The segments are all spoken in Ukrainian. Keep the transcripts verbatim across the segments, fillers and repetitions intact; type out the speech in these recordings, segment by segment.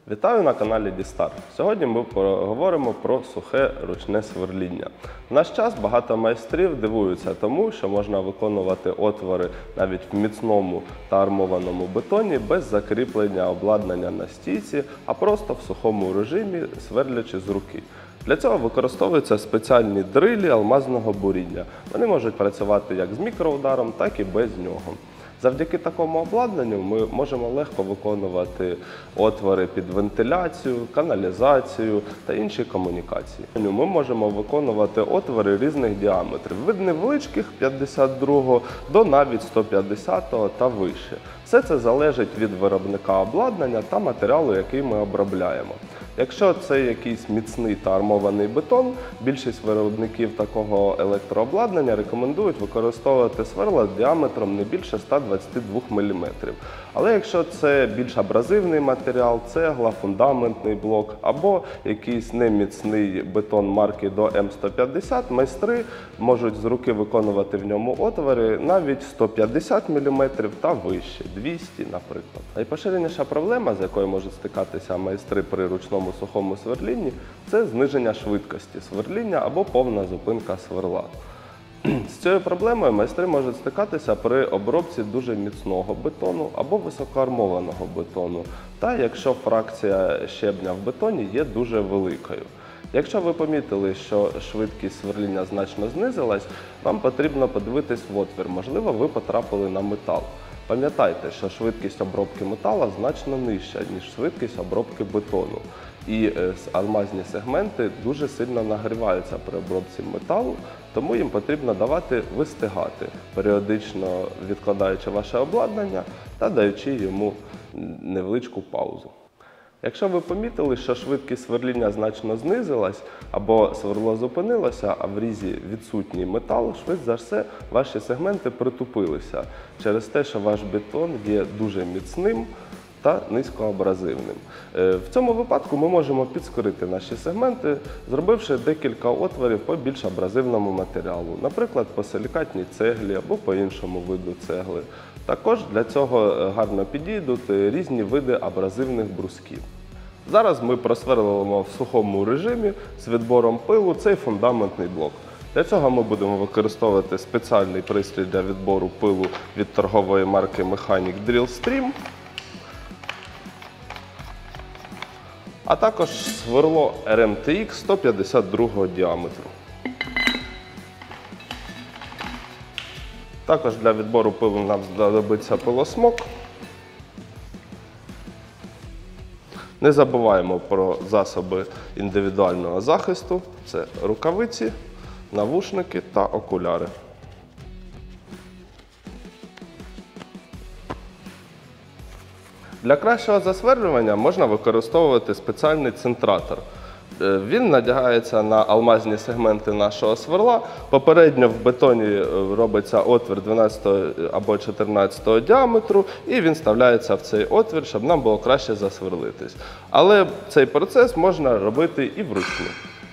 Вітаю на каналі Дістар. Сьогодні ми поговоримо про сухе ручне сверління. В наш час багато майстрів дивуються тому, що можна виконувати отвори навіть в міцному та армованому бетоні без закріплення обладнання на стійці, а просто в сухому режимі, сверлячи з руки. Для цього використовуються спеціальні дрилі алмазного буріння. Вони можуть працювати як з мікроударом, так і без нього. Завдяки такому обладнанню ми можемо легко виконувати отвори під вентиляцію, каналізацію та інші комунікації. Ми можемо виконувати отвори різних діаметрів, від невеличких п'ятдесят два до навіть сто п'ятдесят та вище. Все це залежить від виробника обладнання та матеріалу, який ми обробляємо. Якщо це якийсь міцний та армований бетон, більшість виробників такого електрообладнання рекомендують використовувати сверла діаметром не більше ста двадцяти двох міліметрів. Але якщо це більш абразивний матеріал, цегла, фундаментний блок або якийсь неміцний бетон марки до М сто п'ятдесят, майстри можуть з руки виконувати в ньому отвори навіть сто п'ятдесят міліметрів та вище, двісті, наприклад. Найпоширеніша проблема, з якою можуть стикатися майстри при ручному сухому сверлінні, це зниження швидкості сверління або повна зупинка сверла. З цією проблемою майстри можуть стикатися при обробці дуже міцного бетону або високоармованого бетону, та якщо фракція щебня в бетоні є дуже великою. Якщо ви помітили, що швидкість сверління значно знизилась, вам потрібно подивитись в отвір, можливо, ви потрапили на метал. Пам'ятайте, що швидкість обробки металу значно нижча, ніж швидкість обробки бетону. І алмазні сегменти дуже сильно нагріваються при обробці металу, тому їм потрібно давати вистигати, періодично відкладаючи ваше обладнання та даючи йому невеличку паузу. Якщо ви помітили, що швидкість сверління значно знизилась або сверло зупинилося, а в різі відсутній метал, швидше за все ваші сегменти притупилися через те, що ваш бетон є дуже міцним та низькоабразивним. В цьому випадку ми можемо підскорити наші сегменти, зробивши декілька отворів по більш абразивному матеріалу, наприклад, по силікатній цеглі або по іншому виду цегли. Також для цього гарно підійдуть різні види абразивних брусків. Зараз ми просверлимо в сухому режимі з відбором пилу цей фундаментний блок. Для цього ми будемо використовувати спеціальний пристрій для відбору пилу від торгової марки Mechanic Drill Stream, а також сверло Р М Т Х сто п'ятдесят два діаметру. Також для відбору пилу нам знадобиться пилосмок. Не забуваємо про засоби індивідуального захисту. Це рукавиці, навушники та окуляри. Для кращого засверлювання можна використовувати спеціальний центратор. Він надягається на алмазні сегменти нашого сверла. Попередньо в бетоні робиться отвір дванадцятого або чотирнадцятого діаметру, і він вставляється в цей отвір, щоб нам було краще засверлитись. Але цей процес можна робити і вручну.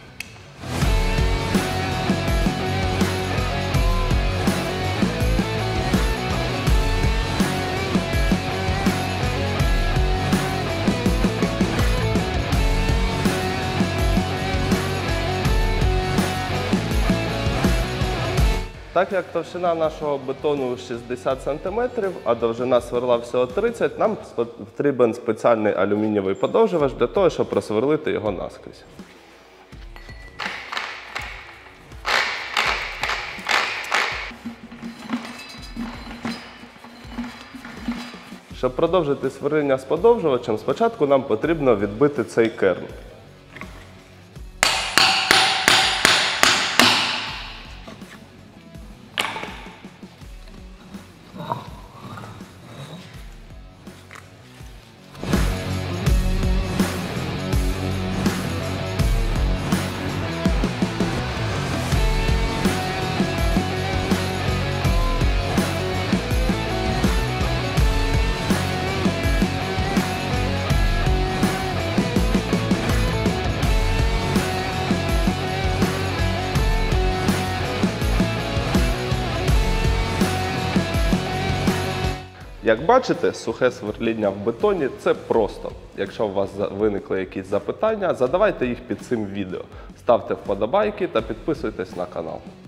Так як товщина нашого бетону шістдесят сантиметрів, а довжина сверла всього тридцять, нам потрібен спеціальний алюмінієвий подовжувач для того, щоб просверлити його наскрізь. Щоб продовжити сверління з подовжувачем, спочатку нам потрібно відбити цей керн. Як бачите, сухе сверління в бетоні – це просто. Якщо у вас виникли якісь запитання, задавайте їх під цим відео. Ставте вподобайки та підписуйтесь на канал.